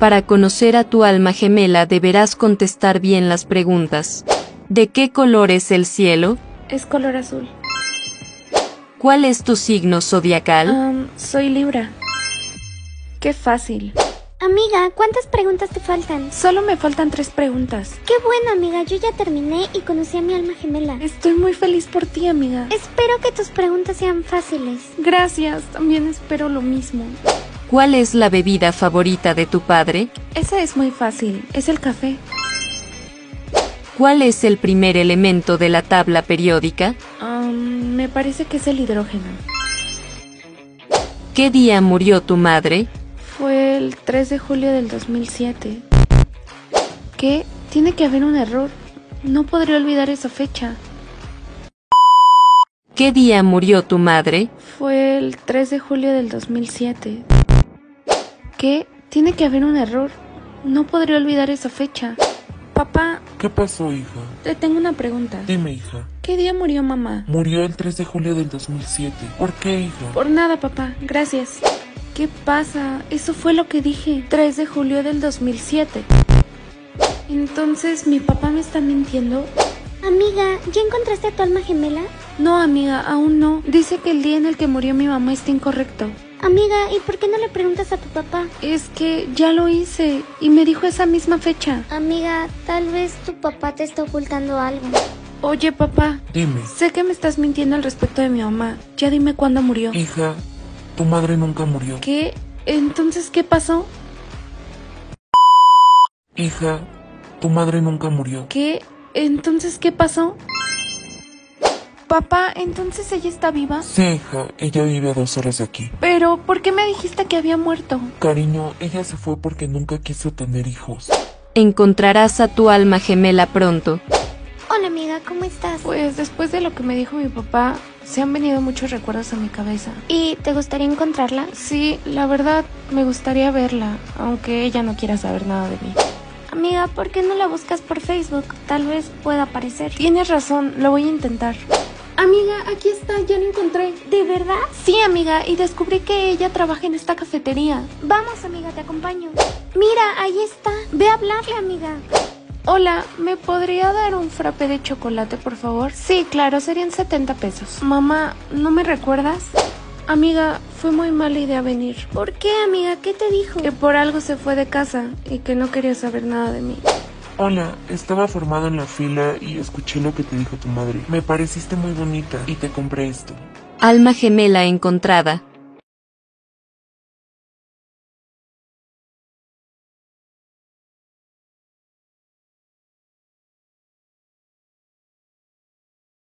Para conocer a tu alma gemela deberás contestar bien las preguntas. ¿De qué color es el cielo? Es color azul. ¿Cuál es tu signo zodiacal? Soy Libra. Qué fácil. Amiga, ¿cuántas preguntas te faltan? Solo me faltan 3 preguntas. Qué bueno, amiga, yo ya terminé y conocí a mi alma gemela. Estoy muy feliz por ti, amiga. Espero que tus preguntas sean fáciles. Gracias, también espero lo mismo. ¿Cuál es la bebida favorita de tu padre? Esa es muy fácil, es el café. ¿Cuál es el primer elemento de la tabla periódica? Me parece que es el hidrógeno. ¿Qué día murió tu madre? Fue el 3 de julio del 2007. ¿Qué? Tiene que haber un error. No podré olvidar esa fecha. ¿Qué día murió tu madre? Fue el 3 de julio del 2007. ¿Qué? Tiene que haber un error. No podré olvidar esa fecha. Papá, ¿Qué pasó, hija? te tengo una pregunta. Dime, hija. ¿Qué día murió mamá? Murió el 3 de julio del 2007. ¿Por qué, hija? Por nada, papá. Gracias. ¿Qué pasa? Eso fue lo que dije. 3 de julio del 2007. Entonces, ¿mi papá me está mintiendo? Amiga, ¿ya encontraste a tu alma gemela? No, amiga, aún no. Dice que el día en el que murió mi mamá está incorrecto. Amiga, ¿y por qué no le preguntas a tu papá? Es que ya lo hice y me dijo esa misma fecha. Amiga, tal vez tu papá te está ocultando algo. Oye, papá, Dime. sé que me estás mintiendo al respecto de mi mamá. Ya dime cuándo murió. Hija, tu madre nunca murió. ¿Qué? Entonces, ¿qué pasó? Hija, tu madre nunca murió. ¿Qué? Entonces, ¿qué pasó? Papá, ¿entonces ella está viva? Sí, hija, ella vive a 2 horas de aquí. Pero, ¿por qué me dijiste que había muerto? Cariño, ella se fue porque nunca quiso tener hijos. Encontrarás a tu alma gemela pronto. Hola, amiga, ¿cómo estás? Pues después de lo que me dijo mi papá, se han venido muchos recuerdos a mi cabeza. ¿Y te gustaría encontrarla? Sí, la verdad, me gustaría verla, aunque ella no quiera saber nada de mí. Amiga, ¿por qué no la buscas por Facebook? Tal vez pueda aparecer. Tienes razón, lo voy a intentar. Amiga, aquí está, ya la encontré. ¿De verdad? Sí, amiga, y descubrí que ella trabaja en esta cafetería. Vamos, amiga, te acompaño. Mira, ahí está. Ve a hablarle, amiga. Hola, ¿me podría dar un frappé de chocolate, por favor? Sí, claro, serían 70 pesos. Mamá, ¿no me recuerdas? Amiga, fue muy mala idea venir. ¿Por qué, amiga? ¿Qué te dijo? Que por algo se fue de casa y que no quería saber nada de mí. Hola, estaba formado en la fila y escuché lo que te dijo tu madre. Me pareciste muy bonita y te compré esto. Alma gemela encontrada.